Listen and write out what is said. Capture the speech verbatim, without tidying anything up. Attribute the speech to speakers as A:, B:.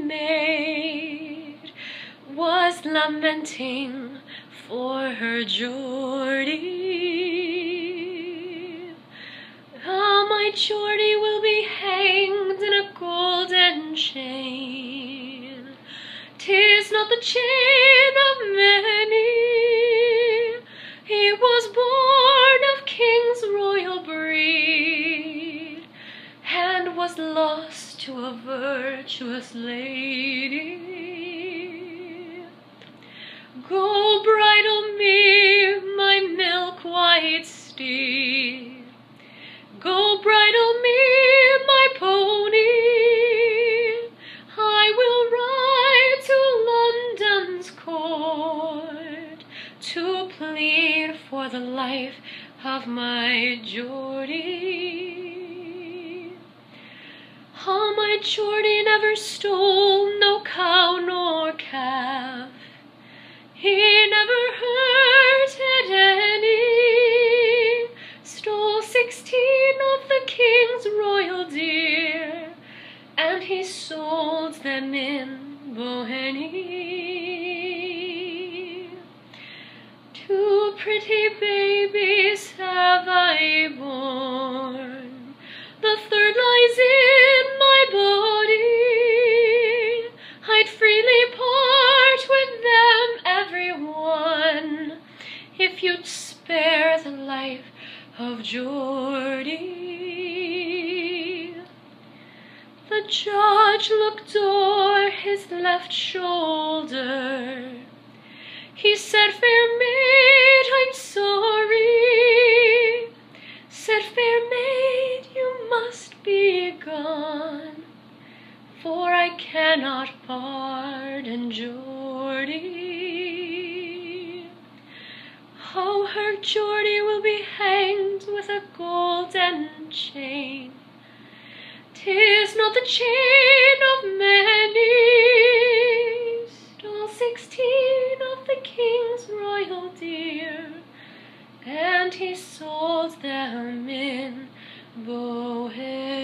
A: maid was lamenting for her Geordie. Ah, my Geordie will be hanged in a golden chain. 'Tis not the chain of many. He was born of king's royal breed, and was lost to a virtuous lady. Go bridle me, my milk-white steed. Go bridle me, my pony. I will ride to London's court to plead for the life of my Geordie. Ah, my Geordie never stole no cow nor calf. He never hurted any. Stole sixteen of the king's royal deer, and he sold them in Bohemy. Two pretty babies have I borne, the third lies in my body. I'd freely part with them, every one, if you'd spare the life of Geordie. The judge looked o'er his left shoulder. He said, fair maid, I'm sorry. Said, fair maid, you must be gone, for I cannot pardon Geordie. Oh, her Geordie will be hanged with a golden chain. 'Tis not the chain of many. Stole sixteen of the king's royal deer, and he sold them in Bohemy.